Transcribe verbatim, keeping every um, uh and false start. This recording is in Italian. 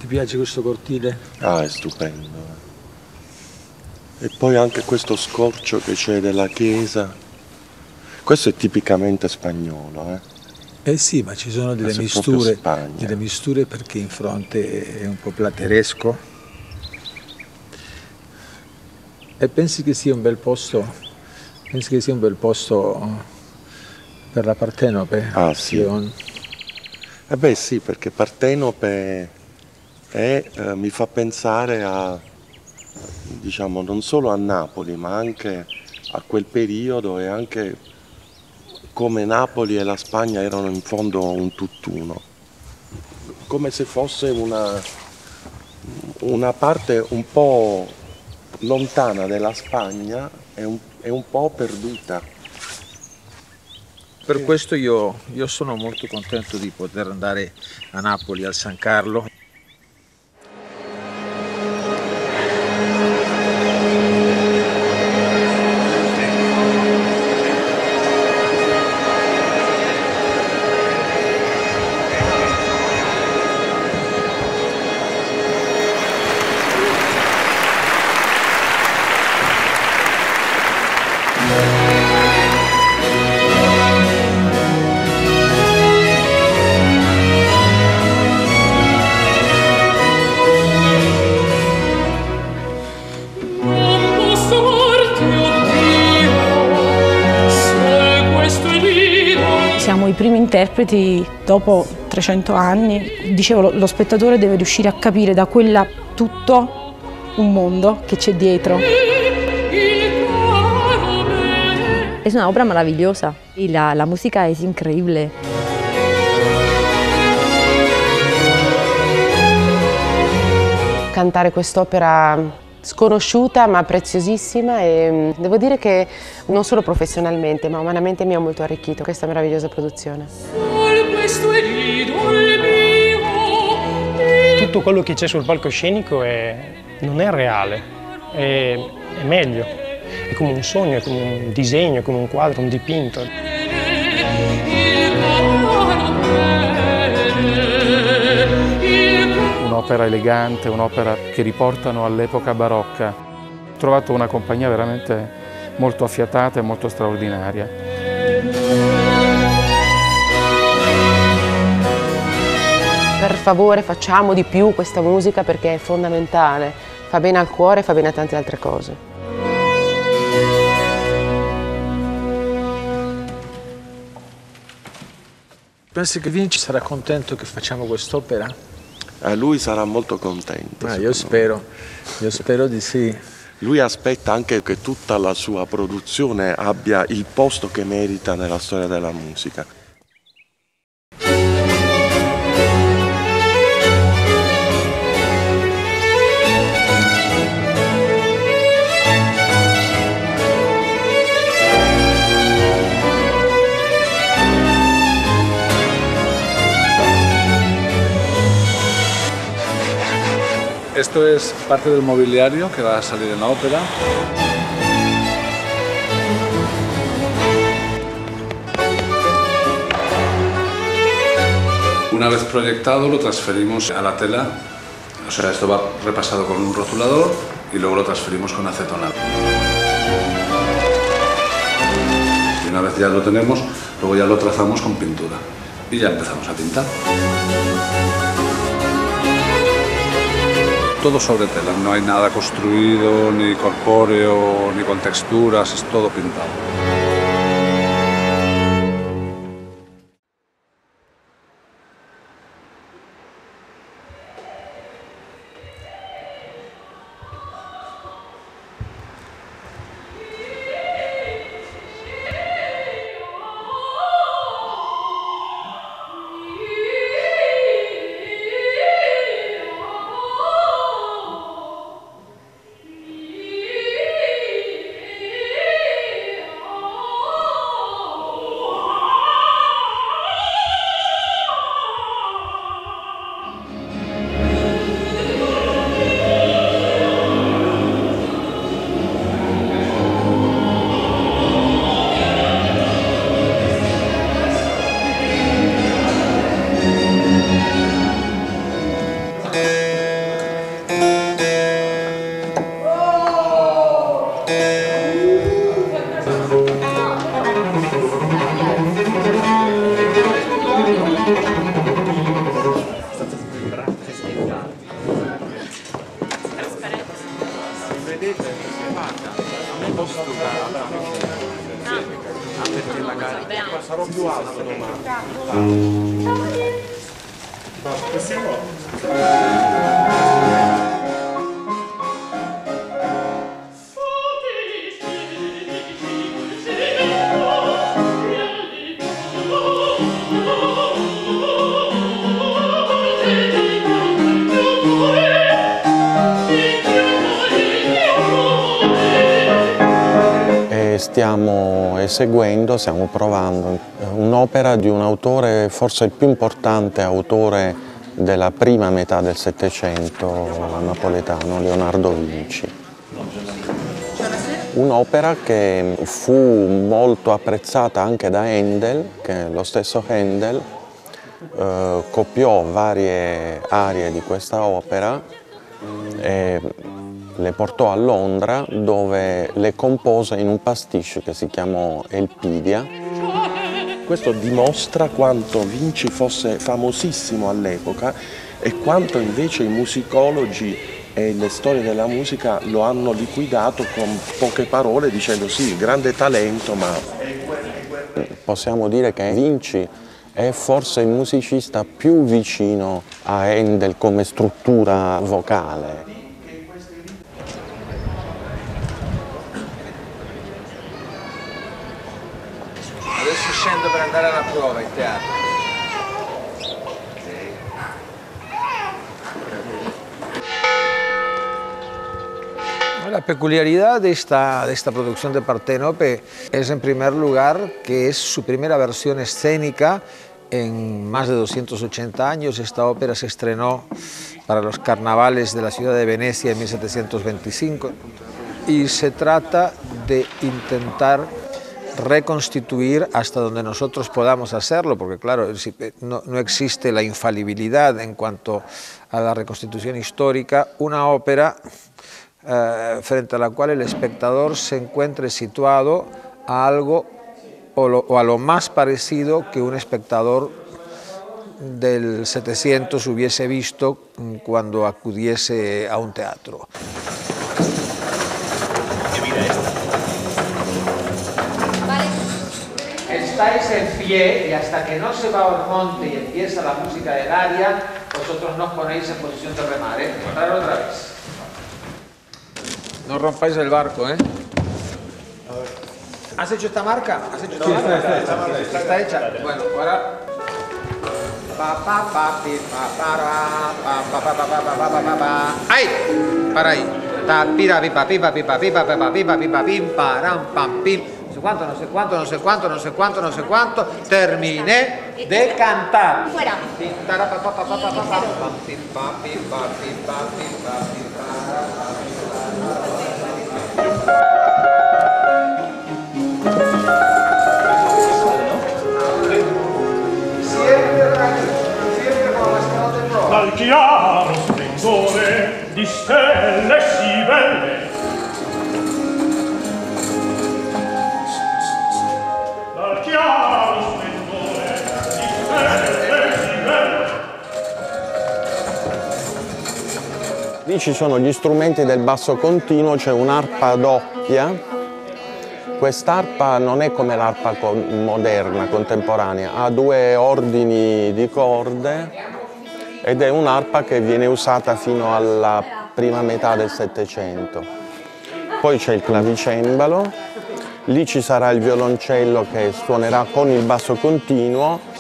Ti piace questo cortile? Ah, è stupendo. E poi anche questo scorcio che c'è della chiesa. Questo è tipicamente spagnolo, eh? Eh sì, ma ci sono delle misture, delle misture perché in fronte è un po' plateresco. E pensi che sia un bel posto? Pensi che sia un bel posto per la Partenope? Ah sì. Io... Eh beh sì, perché Partenope è, eh, mi fa pensare a, diciamo, non solo a Napoli, ma anche a quel periodo e anche come Napoli e la Spagna erano in fondo un tutt'uno. Come se fosse una, una parte un po' lontana della Spagna e un, e un po' perduta. Per questo io, io sono molto contento di poter andare a Napoli, al San Carlo. Siamo i primi interpreti dopo trecento anni. Dicevo, lo, lo spettatore deve riuscire a capire da quella tutto un mondo che c'è dietro. Es una obra maravillosa y la, la música es increíble. Cantare quest'opera sconosciuta ma preziosissima e devo dire che non solo professionalmente ma umanamente mi ha molto arricchito questa meravigliosa produzione. Tutto quello che c'è sul palcoscenico è, non è reale, è, è meglio, è come un sogno, è come un disegno, è come un quadro, un dipinto. Un'opera elegante, un'opera che riportano all'epoca barocca. Ho trovato una compagnia veramente molto affiatata e molto straordinaria. Per favore facciamo di più questa musica perché è fondamentale, fa bene al cuore e fa bene a tante altre cose. Pensi che Vinci sarà contento che facciamo quest'opera? Eh, lui sarà molto contento. Ah, io spero, io spero di sì. Lui aspetta anche che tutta la sua produzione abbia il posto che merita nella storia della musica. Esto es parte del mobiliario que va a salir en la ópera. Una vez proyectado lo transferimos a la tela, o sea, esto va repasado con un rotulador y luego lo transferimos con acetonado. Y una vez ya lo tenemos, luego ya lo trazamos con pintura y ya empezamos a pintar. Todo sobre tela, no hay nada construido, ni corpóreo, ni con texturas, es todo pintado. Sarò più alto domani. Stiamo eseguendo, stiamo provando un'opera di un autore, forse il più importante autore della prima metà del Settecento napoletano, Leonardo Vinci. Un'opera che fu molto apprezzata anche da Handel, che lo stesso Handel eh, copiò varie arie di questa opera e le portò a Londra, dove le compose in un pasticcio che si chiamò Elpidia. Questo dimostra quanto Vinci fosse famosissimo all'epoca e quanto invece i musicologi e le storie della musica lo hanno liquidato con poche parole, dicendo sì, grande talento, ma... Possiamo dire che Vinci è forse il musicista più vicino a Handel come struttura vocale. Adesso scendo per andare alla prova in teatro. La peculiaridad de esta, de esta producción de Parténope es, en primer lugar, que es su primera versión escénica en más de doscientos ochenta años. Esta ópera se estrenó para los carnavales de la ciudad de Venecia en mil setecientos veinticinco y se trata de intentar reconstituir hasta donde nosotros podamos hacerlo, porque claro, no, no existe la infalibilidad en cuanto a la reconstitución histórica, una ópera eh, frente a la cual el espectador se encuentre situado a algo o, lo, o a lo más parecido que un espectador del setecientos hubiese visto cuando acudiese a un teatro. Estáis en pie y hasta que no se va Ormonte y empieza la música del aria, vosotros no os ponéis en posición de remar, ¿eh? Remar otra vez. No rompáis el barco, ¿eh? ¿Has hecho esta marca? ¿Has hecho esta marca? Está, está, está, está, está hecha. Bueno, ahora... Pa, pa, pa, pi, pa, para, pa, pa, pa, pa, pa, pa, pa, pa, pa. ¡Ahí! Para ahí. Ta, pira, pipa, pipa, pipa, pipa, pipa, pipa, pipa, pim, param, pam, pim. No sé cuánto, no sé cuánto, no sé cuánto, no sé cuánto, no sé cuánto. Terminé de cantar. Fuera. Dal chiaro splendore di stelle sì belle, dal chiaro splendore di stelle sì belle. Lì ci sono gli strumenti del basso continuo, c'è un'arpa doppia. Quest'arpa non è come l'arpa moderna, contemporanea, ha due ordini di corde ed è un'arpa che viene usata fino alla prima metà del Settecento. Poi c'è il clavicembalo, lì ci sarà il violoncello che suonerà con il basso continuo